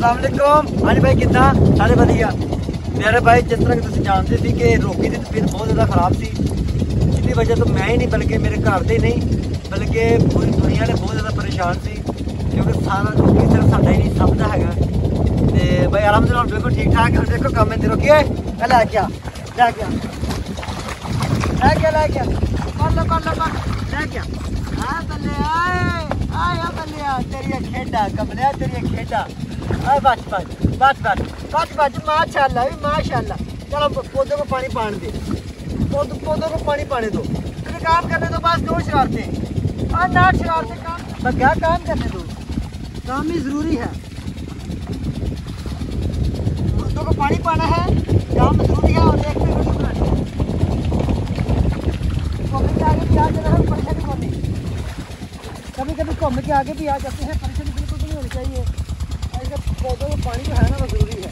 अस्सलाम वालेकुम। हाँ जी भाई कितना सारे वधिया मेरे भाई। जिस तरह कि तुम जानते थे कि रोकी की तबीयत बहुत ज़्यादा ख़राब सी, जिसकी वजह तो मैं ही नहीं बल्कि मेरे घर दे नहीं बल्कि पूरी दुनिया ने बहुत ज़्यादा परेशान सी, क्योंकि सारा रोकी सिर्फ साडा ही नहीं सब का है। तो भाई अलहमदुलिल्लाह बिल्कुल ठीक ठाक है। देखो काम में रोकी है लै क्या लै क्या लै क्या लै क्या लै क्या हाँ बल्ले आए बल्ले तेरिया खेडा कमलिया तेरिया खेडा बस बस बस बस बस बस माशाल्लाह भी माशाल्लाह। चलो पौधों को पानी पाने दे, पौधों को पानी पाने दो, फिर काम करने दो। बस दो शरारतें और ना शरारतें काम बस क्या काम करने दो, काम ही ज़रूरी है। पौधों को पानी पाना है, काम ज़रूरी है। और एक पे वीडियो बनानी है, घूम के आगे भी आ जाना है, परेशानी होनी। कभी कभी घूम के आगे भी आ जाते हैं, परेशानी बिल्कुल भी नहीं होनी चाहिए। पौधों को पानी जो है ना वो ज़रूरी है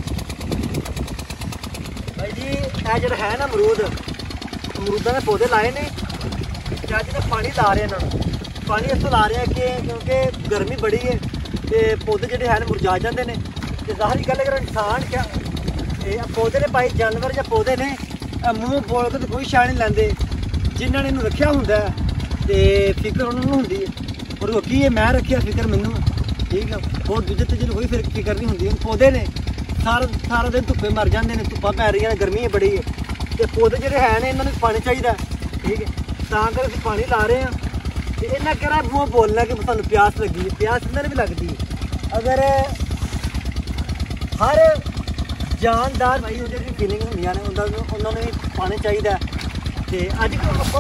भाई जी। यह जो है ना अमरूदा ने पौधे लाए ने, अज ने पानी ला रहे हैं। पानी इस ला रहे हैं कि क्योंकि गर्मी बड़ी है तो पौधे जोड़े हैं मुरझा जाते हैं। तो ज़ाहिर गल अगर इंसान क्या पौधे ने भाई जानवर या पौधे ने मूँह बोल के तो कोई शा नहीं लेंदे। जिन्होंने इन्हू रखा होंगे तो फिक्र उन्होंने होंगी है। और रोकी है मैं रखिया फिक्र मैनू ठीक है। और दूजे तीजे कोई फिक्र नहीं होंगी। पौधे ने सारा दिन धुप्पे मर जाते हैं, धुप्पा पै रही गर्मी बड़ी है। तो पौधे जोड़े हैं इन्होंने पानी चाहिए ठीक है, तां कर पानी ला रहे हैं। तो इन्हें कह मूँह बोलना कि सानू प्यास लगी है, प्यास इन्होंने भी लगती है। अगर हर जानदार भाई उन्हें फीलिंग होंगे ने उन्होंने भी पानी चाहिए। तो अज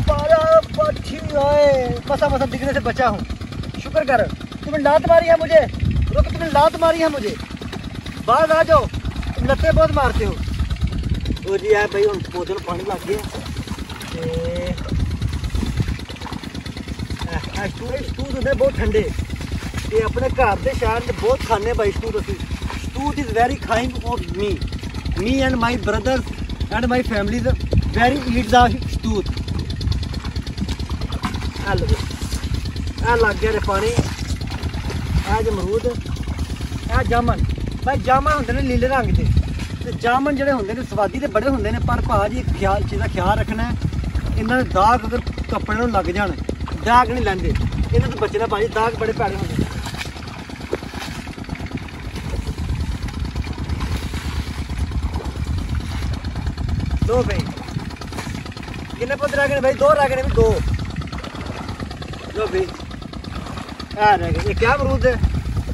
मसा मसा दिखने से बचा हूँ, शुक्र कर। तुमने लात मारी है मुझे, रुक तुमने लात मारी है मुझे, बाहर आ जाओ, तुम लत्ते बहुत मारते हो। तो जी है भाई हम पौधे में पानी लग गया। शतूत होंगे बहुत ठंडे, ये अपने घर के शहर में बहुत खाने भाई शतूत। असी शतूत is very kind of me and my brothers and my family very eat the शतूत। लग गया पानी, अमरूद ए जामन भाई जामन होंगे ने नीले रंग के। जामन जोड़े होंगे स्वादी तो बड़े होंगे ने, पर भाजी चीज़ का ख्याल रखना है। इन्होंने दाग अगर कपड़े लग जान दाग नहीं लेंगे, इन्होंने तो बचना भाजी, दाग बड़े भैड़े होंगे। दो भाई कितने पौधे रह गए भाई? दो रह गए, दो लो भाई रह गए। ये क्या अमरूद है?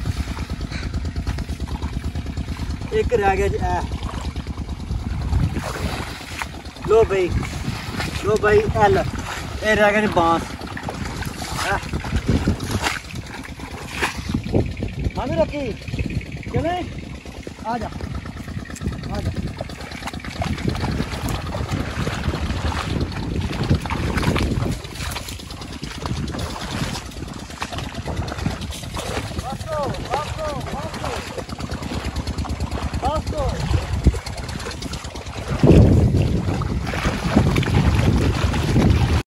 एक रह गया जी। लो भाई एल ये रह गया जी बांस। मामी रखी चले आ जा।